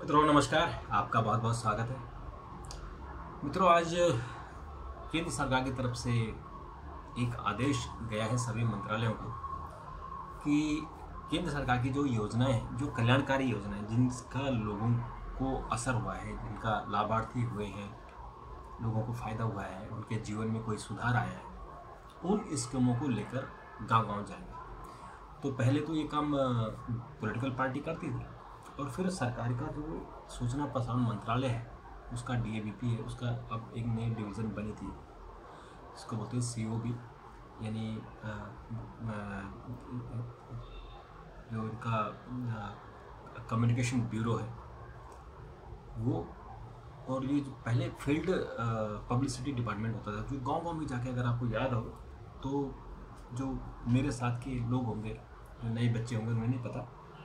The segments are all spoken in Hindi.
मित्रों नमस्कार, आपका बहुत बहुत स्वागत है। मित्रों, आज केंद्र सरकार की तरफ से एक आदेश गया है सभी मंत्रालयों को कि केंद्र सरकार की जो योजनाएं हैं, जो कल्याणकारी योजनाएं जिनका लोगों को असर हुआ है, जिनका लाभार्थी हुए हैं, लोगों को फ़ायदा हुआ है, उनके जीवन में कोई सुधार आया है, उन स्कीमों को लेकर गांव-गांव जाएंगे। तो पहले तो ये काम पॉलिटिकल पार्टी करती थी और फिर सरकार का जो सूचना प्रसारण मंत्रालय है उसका डीएवीपी है, उसका अब एक नई डिवीज़न बनी थी, इसको बोलते हैं सीओबी, यानी जो इनका कम्युनिकेशन ब्यूरो है वो। और ये जो पहले फील्ड पब्लिसिटी डिपार्टमेंट होता था, जो गांव-गांव में जाके, अगर आपको याद हो तो जो मेरे साथ के लोग होंगे, जो नए बच्चे होंगे, उन्हें नहीं पता,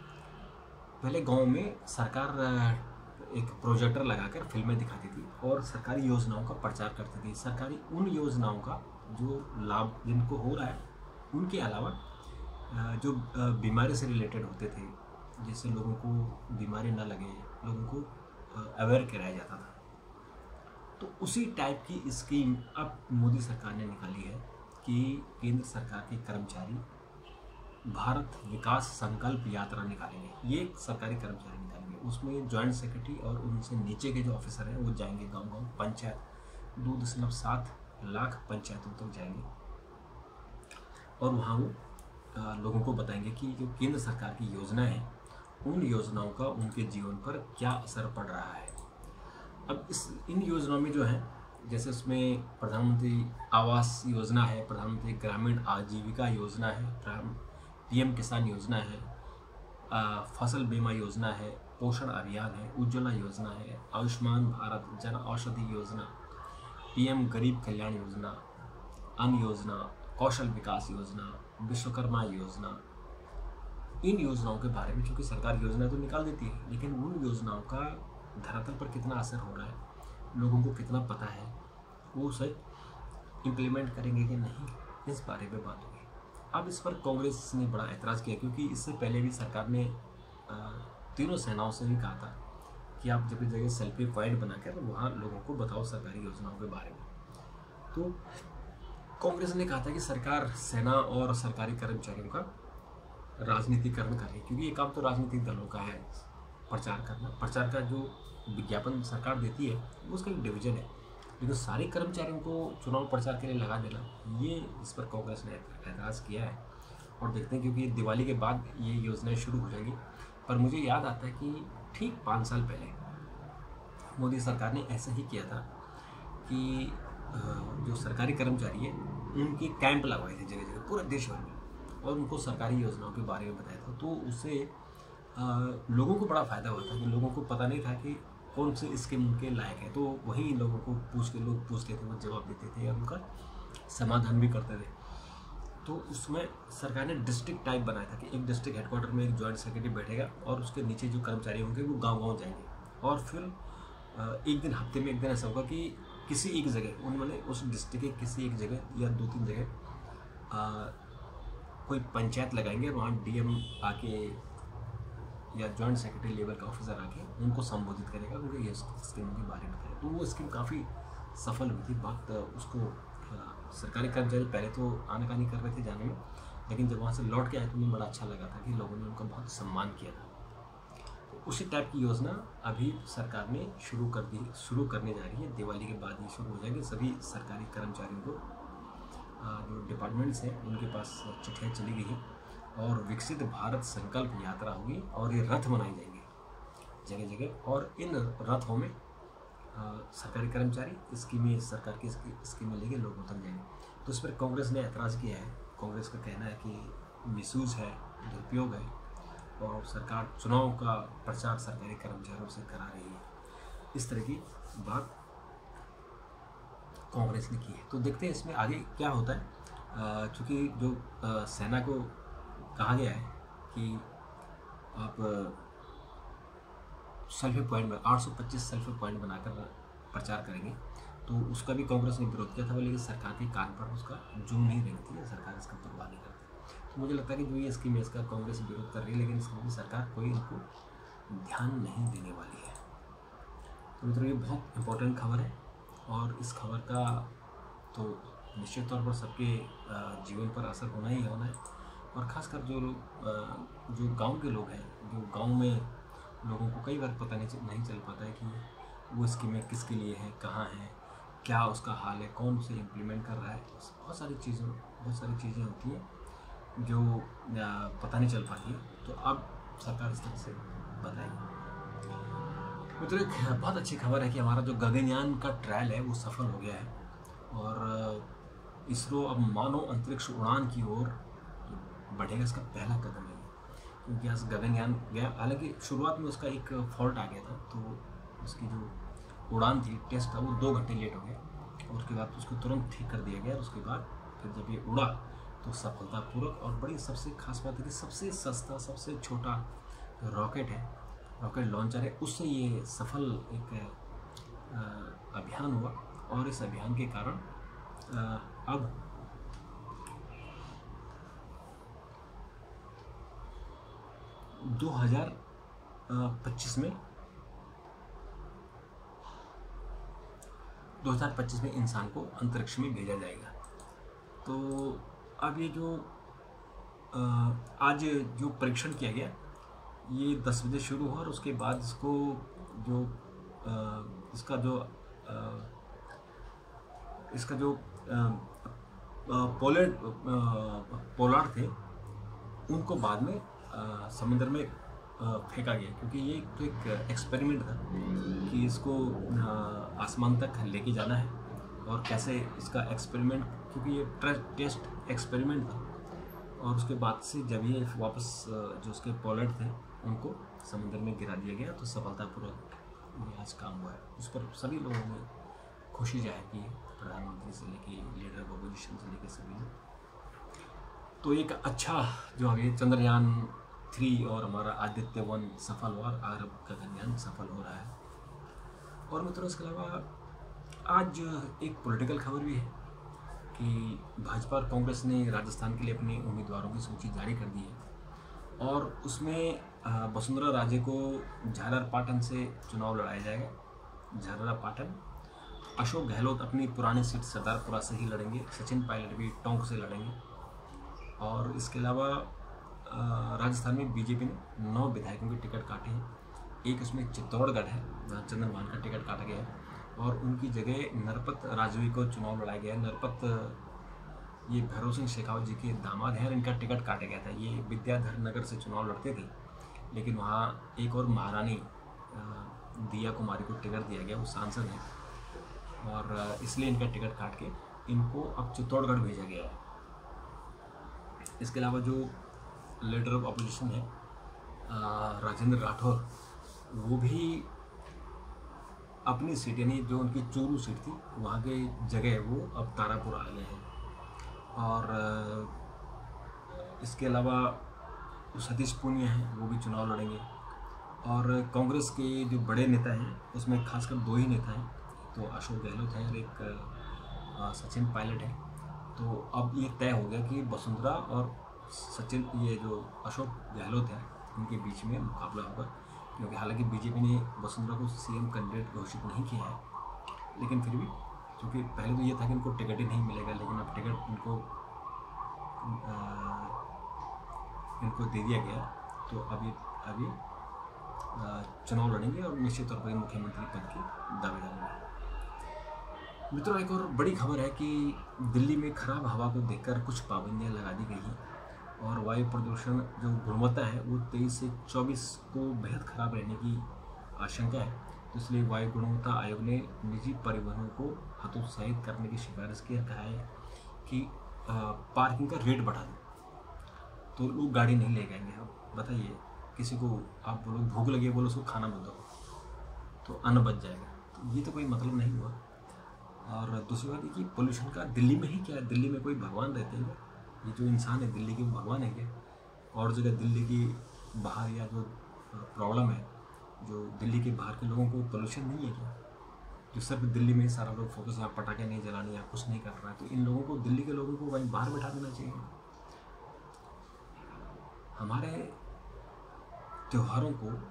पहले गांव में सरकार एक प्रोजेक्टर लगाकर फिल्में दिखाती थी और सरकारी योजनाओं का प्रचार करती थी। सरकारी उन योजनाओं का जो लाभ जिनको हो रहा है, उनके अलावा जो बीमारी से रिलेटेड होते थे, जिससे लोगों को बीमारी ना लगे, लोगों को अवेयर कराया जाता था। तो उसी टाइप की स्कीम अब मोदी सरकार ने निकाली है कि केंद्र सरकार के कर्मचारी भारत विकास संकल्प यात्रा निकालेंगे। ये एक सरकारी कर्मचारी निकालेंगे, उसमें जॉइंट सेक्रेटरी और उनसे नीचे के जो ऑफिसर हैं वो जाएंगे गांव-गांव, पंचायत 2.7 लाख पंचायतों तक जाएंगे और वहाँ वो लोगों को बताएंगे कि जो केंद्र सरकार की योजना है, उन योजनाओं का उनके जीवन पर क्या असर पड़ रहा है। अब इन योजनाओं में जो है, जैसे उसमें प्रधानमंत्री आवास योजना है, प्रधानमंत्री ग्रामीण आजीविका योजना है, पीएम किसान योजना है, फसल बीमा योजना है, पोषण अभियान है, उज्ज्वला योजना है, आयुष्मान भारत जन औषधि योजना, पीएम गरीब कल्याण योजना, अन्न योजना, कौशल विकास योजना, विश्वकर्मा योजना। इन योजनाओं के बारे में, चूँकि सरकार योजना तो निकाल देती है, लेकिन उन योजनाओं का धरातल पर कितना असर हो रहा है, लोगों को कितना पता है, वो सच इम्प्लीमेंट करेंगे कि नहीं, इस बारे में बात होगी। अब इस पर कांग्रेस ने बड़ा ऐतराज़ किया, क्योंकि इससे पहले भी सरकार ने तीनों सेनाओं से भी कहा था कि आप जगह जगह सेल्फी पॉइंट बनाकर वहाँ लोगों को बताओ सरकारी योजनाओं के बारे में। तो कांग्रेस ने कहा था कि सरकार सेना और सरकारी कर्मचारियों का राजनीतिकरण करे, क्योंकि ये काम तो राजनीतिक दलों का है, प्रचार करना। प्रचार का जो विज्ञापन सरकार देती है वो उसका एक डिवीजन है, लेकिन सारे कर्मचारियों को चुनाव प्रचार के लिए लगा देना, ये इस पर कांग्रेस ने ऐतराज़ किया है। और देखते हैं, क्योंकि दिवाली के बाद ये योजनाएं शुरू हो जाएंगी। पर मुझे याद आता है कि ठीक 5 साल पहले मोदी सरकार ने ऐसा ही किया था कि जो सरकारी कर्मचारी है उनकी कैंप लगवाए थे जगह जगह पूरे देश भर में, और उनको सरकारी योजनाओं के बारे में बताया था। तो उससे लोगों को बड़ा फ़ायदा हुआ था कि लोगों को पता नहीं था कि कौन से स्कीम उनके लायक है, तो वहीं लोगों को लोग पूछते थे, वो जवाब देते थे और उनका समाधान भी करते थे। तो उसमें सरकार ने डिस्ट्रिक्ट टाइप बनाया था कि एक डिस्ट्रिक्ट हेडक्वार्टर में एक जॉइंट सेक्रेटरी बैठेगा और उसके नीचे जो कर्मचारी होंगे वो गांव-गांव जाएंगे, और फिर एक दिन, हफ्ते में एक दिन ऐसा होगा कि किसी एक जगह उन्होंने उस डिस्ट्रिक्ट के किसी एक जगह या 2-3 जगह कोई पंचायत लगाएंगे, और वहाँ डीएम आके या जॉइंट सेक्रेटरी लेवल का ऑफिसर आके उनको संबोधित करेगा, उनको ये स्कीम के बारे में बताएगा। तो वो स्कीम काफ़ी सफल हुई थी। बात उसको सरकारी कर्मचारी पहले तो आनाकानी कर रहे थे जाने में, लेकिन जब वहाँ से लौट के आए तो उन्हें बड़ा अच्छा लगा था कि लोगों ने उनका बहुत सम्मान किया था। तो उसी टाइप की योजना अभी सरकार ने शुरू करने जा रही है। दिवाली के बाद ये शुरू हो जाएगी। सभी सरकारी कर्मचारियों को जो डिपार्टमेंट्स हैं उनके पास चिट्ठियाँ चली गई हैं, और विकसित भारत संकल्प यात्रा होगी और ये रथ मनाए जाएंगे जगह जगह, और इन रथों में सरकारी कर्मचारी सरकार की स्कीमें लेके लोगों तक जाएंगे। तो इस पर कांग्रेस ने ऐतराज़ किया है। कांग्रेस का कहना है कि मिसयूज़ है, दुरुपयोग है, और सरकार चुनाव का प्रचार सरकारी कर्मचारियों से करा रही है। इस तरह की बात कांग्रेस ने की है। तो देखते हैं इसमें आगे क्या होता है। चूँकि जो सेना को कहा गया है कि आप सेल्फी पॉइंट में 825 सेल्फी पॉइंट बनाकर प्रचार करेंगे, तो उसका भी कांग्रेस ने विरोध किया था, लेकिन सरकार के कान पर उसका जू नहीं रेंगती है, सरकार इसका परवाह नहीं करती। तो मुझे लगता है कि जो ये स्कीम है इसका कांग्रेस विरोध कर रही है, लेकिन इसमें सरकार कोई इनको ध्यान नहीं देने वाली है। तो मित्रों ये बहुत इम्पोर्टेंट खबर है और इस खबर का तो निश्चित तौर पर सबके जीवन पर असर होना ही होना है। और ख़ासकर जो लोग जो गांव के लोग हैं, जो गांव में लोगों को कई बार पता नहीं चल पाता है कि वो स्कीमें किसके लिए हैं, कहाँ हैं, क्या उसका हाल है, कौन उसे इम्प्लीमेंट कर रहा है। बहुत सारी चीज़ें होती हैं जो पता नहीं चल पाती है। तो अब सरकार इस तरह से बताएगी। मित्रों एक बहुत अच्छी खबर है कि हमारा जो गगनयान का ट्रायल है वो सफल हो गया है और इसरो अब मानव अंतरिक्ष उड़ान की ओर बढ़ेगा। इसका पहला कदम है क्योंकि आज गगनयान गया, हालांकि शुरुआत में उसका एक फॉल्ट आ गया था, तो उसकी जो उड़ान थी, टेस्ट था, वो 2 घंटे लेट हो गया और उसके बाद उसको तुरंत ठीक कर दिया गया। और उसके बाद फिर जब ये उड़ा तो सफलतापूर्वक, और बड़ी सबसे खास बात है कि सबसे सस्ता, सबसे छोटा रॉकेट है, रॉकेट लॉन्चर है, उससे ये सफल एक अभियान हुआ। और इस अभियान के कारण अब 2025 में इंसान को अंतरिक्ष में भेजा जाएगा। तो अब ये जो आज जो परीक्षण किया गया ये 10 बजे शुरू हुआ और उसके बाद इसको जो इसका जो पोलार्ड थे उनको बाद में समुद्र में फेंका गया, क्योंकि ये तो एक एक्सपेरिमेंट था कि इसको आसमान तक लेके जाना है और कैसे इसका एक्सपेरिमेंट, क्योंकि ये टेस्ट एक्सपेरिमेंट था। और उसके बाद से जब ये वापस जो उसके पोलार्ड थे उनको समुद्र में गिरा दिया गया, तो सफलतापूर्वक ये आज काम हुआ है। उस पर सभी लोगों ने खुशी जाहिर की, प्रधानमंत्री से लेके लीडर ऑफ अपोजिशन से लेके सभी लोग। तो एक अच्छा जो अभी चंद्रयान 3 और हमारा आदित्य-1 सफल हुआ और आरब गगनयान सफल हो रहा है। और मित्रों इसके अलावा आज एक पॉलिटिकल खबर भी है कि भाजपा और कांग्रेस ने राजस्थान के लिए अपने उम्मीदवारों की सूची जारी कर दी है और उसमें वसुंधरा राजे को झालरापाटन से चुनाव लड़ाया जाएगा। झालरापाटन, अशोक गहलोत अपनी पुरानी सीट सरदारपुरा से ही लड़ेंगे, सचिन पायलट भी टोंक से लड़ेंगे। और इसके अलावा राजस्थान में बीजेपी ने 9 विधायकों के टिकट काटे हैं। एक उसमें चित्तौड़गढ़ है जहाँ चंद्रभान का टिकट काटा गया है और उनकी जगह नरपत राजवी को चुनाव लड़ाया गया है। नरपत ये भैरव सिंह शेखावत जी के दामाद हैं और इनका टिकट काटा गया था। ये विद्याधर नगर से चुनाव लड़ते थे, लेकिन वहाँ एक और महारानी दिया कुमारी को टिकट दिया गया, वो सांसद हैं और इसलिए इनका टिकट काट के इनको अब चित्तौड़गढ़ भेजा गया है। इसके अलावा जो लीडर ऑफ अपोजिशन है राजेंद्र राठौर, वो भी अपनी सीट, यानी जो उनकी चूरू सीट थी वहाँ के जगह वो अब तारापुर आ गए हैं। और इसके अलावा सतीश पूनिया हैं, वो भी चुनाव लड़ेंगे। और कांग्रेस के जो बड़े नेता हैं उसमें खासकर 2 ही नेता हैं, तो अशोक गहलोत हैं और एक सचिन पायलट है। तो अब ये तय हो गया कि वसुंधरा और सचिन, ये जो अशोक गहलोत हैं, उनके बीच में मुकाबला होगा। क्योंकि हालांकि बीजेपी ने वसुंधरा को सीएम कैंडिडेट घोषित नहीं किया है, लेकिन फिर भी क्योंकि पहले तो ये था कि इनको टिकट ही नहीं मिलेगा, लेकिन अब टिकट इनको दे दिया गया, तो अभी चुनाव लड़ेंगे और निश्चित तौर पर मुख्यमंत्री पद की दावेदार होंगे। मित्रों एक और बड़ी खबर है कि दिल्ली में खराब हवा को देखकर कुछ पाबंदियां लगा दी गई हैं और वायु प्रदूषण जो गुणवत्ता है वो 23 से 24 को बेहद खराब रहने की आशंका है। तो इसलिए वायु गुणवत्ता आयोग ने निजी परिवहनों को हतोत्साहित करने की सिफारिश की, कहा है कि पार्किंग का रेट बढ़ा दें तो लोग गाड़ी नहीं ले जाएंगे। अब बताइए, किसी को आप बोलो भूख लगी है, बोलो उसको खाना मत दो तो अन्न बच जाएगा, तो ये तो कोई मतलब नहीं हुआ। और दूसरी बात ये कि पोल्यूशन का दिल्ली में ही क्या है, दिल्ली में कोई भगवान रहते हैं? ये जो इंसान है दिल्ली के भगवान है क्या? और जगह दिल्ली की बाहर या जो प्रॉब्लम है, जो दिल्ली के बाहर के लोगों को पोल्यूशन नहीं है क्या? जो सिर्फ दिल्ली में सारा लोग फोकस, यहाँ पटाखे नहीं जलाने या कुछ नहीं कर रहा है, तो इन लोगों को, दिल्ली के लोगों को वहीं बाहर बैठा देना चाहिए। हमारे त्योहारों को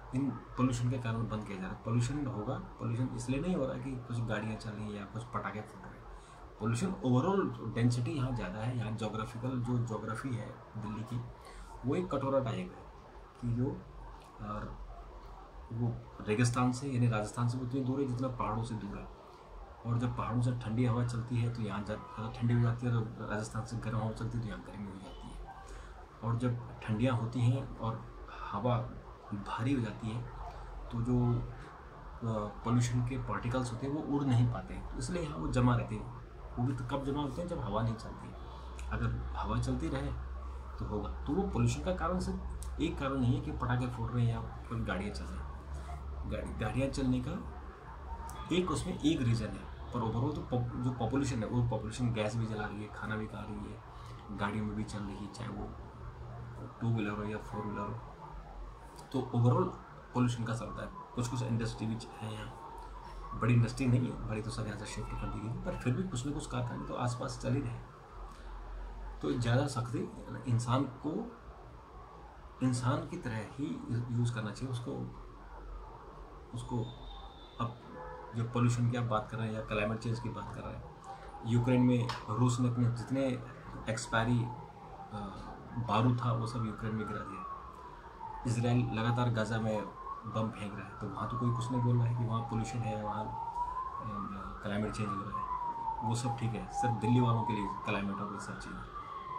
इन पोल्यूशन के कारण बंद किया जा रहा है। पोल्यूशन होगा, पोल्यूशन इसलिए नहीं हो रहा कि कुछ गाड़ियाँ चल रही हैं या कुछ पटाखे फूट रहे हैं। पोल्यूशन ओवरऑल डेंसिटी यहाँ ज़्यादा है। यहाँ जोग्राफिकल जो जोग्राफी है दिल्ली की, वो एक कटोरा टाइप है कि जो और वो रेगिस्तान से यानी राजस्थान से उतनी दूर है जितना पहाड़ों से दूर है। और जब पहाड़ों से ठंडी हवा चलती है तो यहाँ ज़्यादा ठंडी हो जाती है, और राजस्थान से गर्म हवा चलती है तो यहाँ गर्मी हो जाती है। और जब ठंडियाँ होती हैं और हवा भारी हो जाती है तो जो पोल्यूशन के पार्टिकल्स होते हैं वो उड़ नहीं पाते हैं, तो इसलिए यहाँ वो जमा रहते हैं। वो भी तो कब जमा होते हैं, जब हवा नहीं चलती। अगर हवा चलती रहे तो होगा। तो वो पोल्यूशन का कारण सिर्फ एक कारण नहीं है कि पटाखे फोड़ रहे हैं या कोई गाड़ियाँ चल रही हैं। गाड़ियाँ चलने का एक उसमें एक रीज़न है, पर ओवरऑल तो जो पॉपुलेशन है वो पॉपुलेशन गैस भी जला रही है, खाना भी खा रही है, गाड़ियों में भी चल रही है, चाहे वो 2 व्हीलर हो या 4 व्हीलर हो। तो ओवरऑल पोल्यूशन का चलता है। कुछ इंडस्ट्री भी है यहाँ, बड़ी इंडस्ट्री नहीं है, बड़ी तो सब यहाँ से शिफ्ट कर दी गई, पर फिर भी कुछ न कुछ कारखाने तो आसपास चल ही रहे। तो ज़्यादा सख्ती इंसान को इंसान की तरह ही यूज़ करना चाहिए उसको। अब जो पोल्यूशन की आप बात कर रहे हैं या क्लाइमेट चेंज की बात कर रहे हैं, यूक्रेन में रूस ने अपने जितने एक्सपायरी बारूद था वो सब यूक्रेन में गिरा दिया। इजराइल लगातार गाज़ा में बम फेंक रहा है, तो वहाँ तो कोई कुछ नहीं बोल रहा है कि वहाँ पोल्यूशन है, वहाँ क्लाइमेट चेंज हो रहा है। वो सब ठीक है, सिर्फ दिल्ली वालों के लिए क्लाइमेट और ये सब चीज़ें।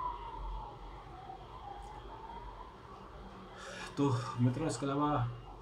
तो मित्रों, इसके अलावा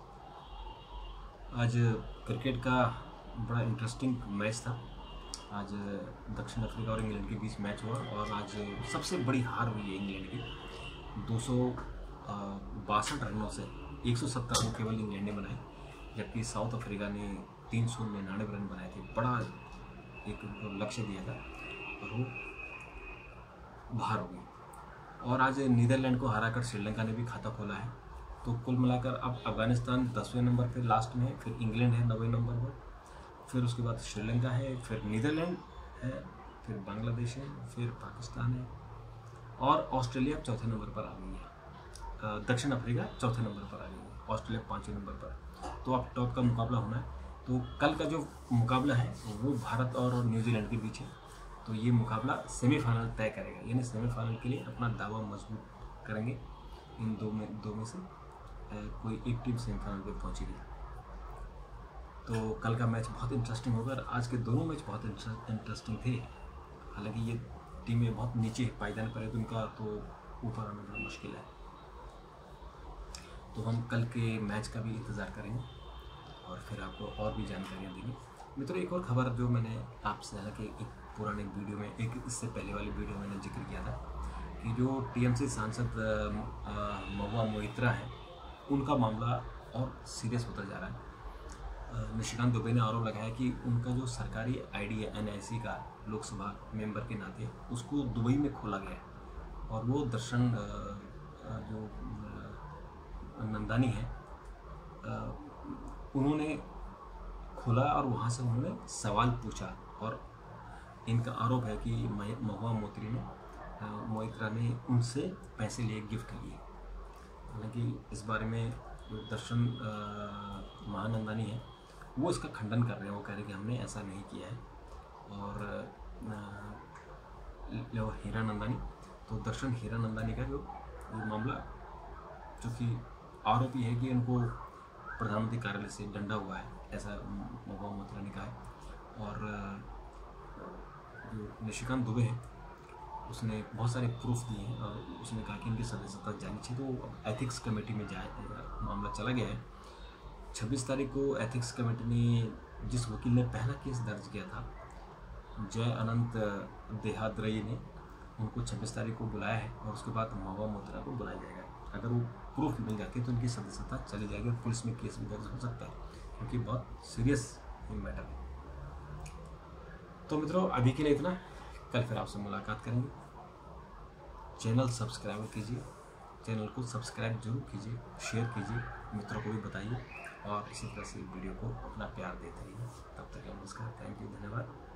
आज क्रिकेट का बड़ा इंटरेस्टिं62 मैच था। आज दक्षिण अफ्रीका और इंग्लैंड के बीच मैच हुआ और आज सबसे बड़ी हार हुई है इंग्लैंड की। 262 रनों से 170 रन केवल इंग्लैंड ने बनाए, जबकि साउथ अफ्रीका ने 399 रन बनाए थे। बड़ा एक लक्ष्य दिया था और वो बाहर हो गई। और आज नीदरलैंड को हराकर श्रीलंका ने भी खाता खोला है। तो कुल मिलाकर अब अफगानिस्तान 10वें नंबर पे लास्ट में है, फिर इंग्लैंड है 9वें नंबर पर, फिर उसके बाद श्रीलंका है, फिर नीदरलैंड है, फिर बांग्लादेश है, फिर पाकिस्तान है और ऑस्ट्रेलिया 4थे नंबर पर आ गई है। दक्षिण अफ्रीका 4थे नंबर पर आ गई है, ऑस्ट्रेलिया 5वें नंबर पर। तो अब टॉप का मुकाबला होना है। तो कल का जो मुकाबला है वो भारत और न्यूजीलैंड के बीच है। तो ये मुकाबला सेमीफाइनल तय करेगा, यानी सेमीफाइनल के लिए अपना दावा मजबूत करेंगे। इन दो में से कोई एक टीम सेमीफाइनल पे पहुंचेगी। तो कल का मैच बहुत इंटरेस्टिंग होगा और आज के दोनों मैच बहुत इंटरेस्टिंग थे। हालांकि ये टीमें बहुत नीचे पायदान पर है तो उनका तो ऊपर आना बड़ा मुश्किल है। तो हम कल के मैच का भी इंतज़ार करेंगे और फिर आपको और भी जानकारियाँ देंगे। मित्रों, एक और खबर जो मैंने आपसे, हालांकि एक पुराने वीडियो में, एक इससे पहले वाली वीडियो में मैंने जिक्र किया था कि जो टीएमसी सांसद महुआ मोइत्रा है, उनका मामला और सीरियस होता जा रहा है। निशिकांत दुबे ने आरोप लगाया कि उनका जो सरकारी आईडी है NIC का लोकसभा मेंबर के नाते, उसको दुबई में खोला गया है और वो दर्शन जो नंदानी है उन्होंने खोला और वहाँ से उन्होंने सवाल पूछा और इनका आरोप है कि महुआ मोइत्रा ने उनसे पैसे लिए, गिफ्ट लिए। हालांकि इस बारे में जो दर्शन महानंदानी है वो इसका खंडन कर रहे हैं। वो कह रहे हैं कि हमने ऐसा नहीं किया है। और हीरा नंदानी, तो दर्शन हीरा नंदानी का जो मामला, चूँकि आरोपी है कि उनको प्रधानमंत्री कार्यालय से डंडा हुआ है, ऐसा महुआ मोइत्रा ने कहा है। और जो निशिकांत दुबे है उसने बहुत सारे प्रूफ दिए हैं और उसने कहा कि इनकी सदस्यता जानी चाहिए। तो एथिक्स कमेटी में मामला चला गया है। 26 तारीख को एथिक्स कमेटी ने, जिस वकील ने पहला केस दर्ज किया था, जय अनंत देहाद्रई ने, उनको 26 तारीख को बुलाया है और उसके बाद महुआ मोइत्रा को बुलाया जाएगा। अगर वो प्रूफ मिल जाती है तो उनकी सदस्यता चली जाएगी और पुलिस में केस भी दर्ज हो सकता है, क्योंकि बहुत सीरियस मैटर है। तो मित्रों, अभी के लिए इतना। कल फिर आपसे मुलाकात करेंगे। चैनल सब्सक्राइब कीजिए, चैनल को सब्सक्राइब जरूर कीजिए, शेयर कीजिए, मित्रों को भी बताइए और इसी तरह से वीडियो को अपना प्यार देते रहिए। तब तक नमस्कार, थैंक यू, धन्यवाद।